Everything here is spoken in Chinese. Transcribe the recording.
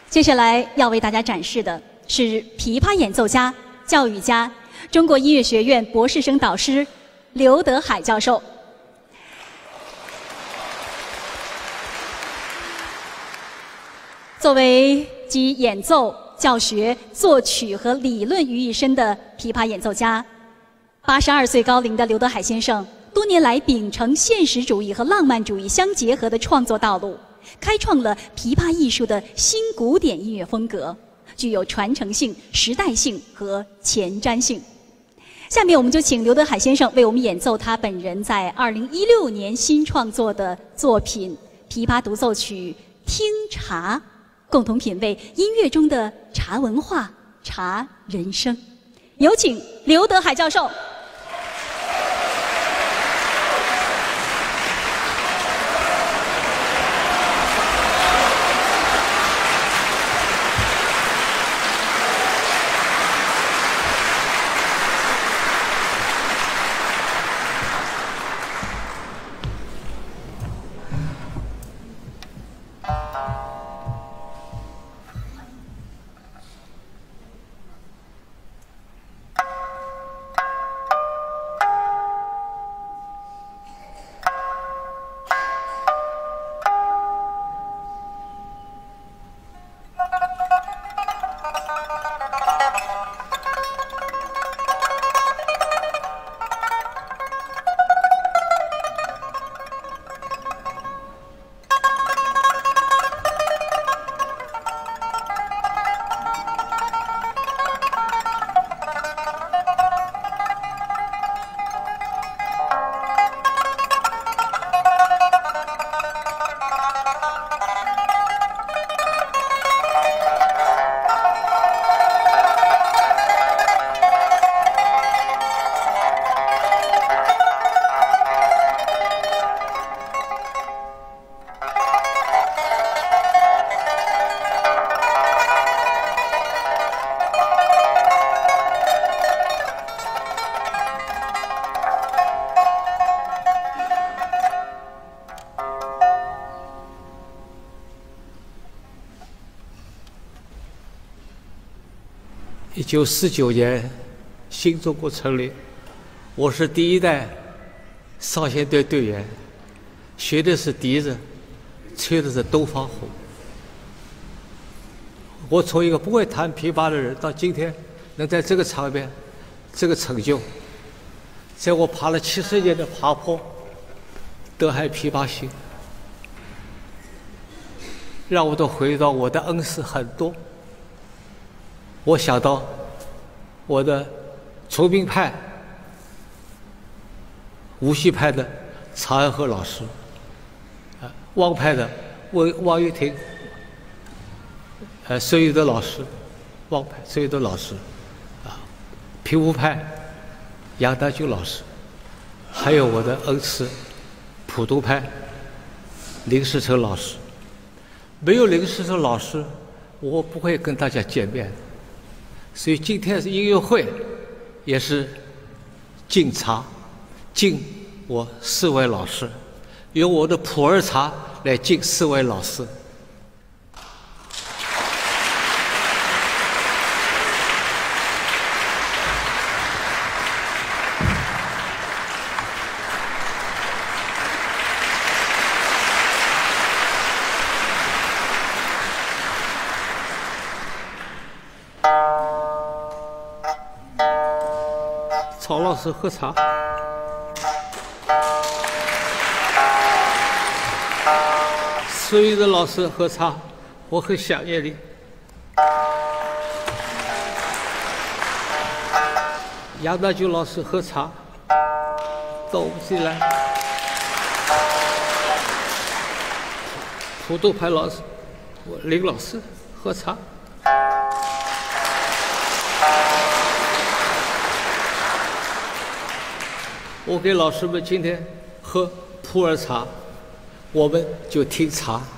接下来要为大家展示的是琵琶演奏家、教育家、中国音乐学院博士生导师刘德海教授。作为集演奏、教学、作曲和理论于一身的琵琶演奏家，82岁高龄的刘德海先生，多年来秉承现实主义和浪漫主义相结合的创作道路，开创了琵琶艺术的新古典音乐风格，具有传承性、时代性和前瞻性。下面我们就请刘德海先生为我们演奏他本人在2016年新创作的作品《琵琶独奏曲·听茶》，共同品味音乐中的茶文化、茶人生。有请刘德海教授。 1949年，新中国成立，我是第一代少先队队员，学的是笛子，吹的是东方红。我从一个不会弹琵琶的人，到今天能在这个场面，这个成就，在我爬了70年的爬坡，德海琵琶行，让我都回到我的恩师很多。我想到我的崇明派、无锡派的常安和老师，汪派的汪玉婷，孙玉德老师，汪派孙玉德老师，平湖派杨大军老师，还有我的恩师浦东派林世成老师。没有林世成老师，我不会跟大家见面的。所以今天是音乐会，也是敬茶，敬我4位老师，用我的普洱茶来敬4位老师。曹老师喝茶，孙玉的老师喝茶，我很想念你。杨大军老师喝茶，到我们这里来。浦东派老师，林老师喝茶。我给老师们今天喝普洱茶，我们就听茶。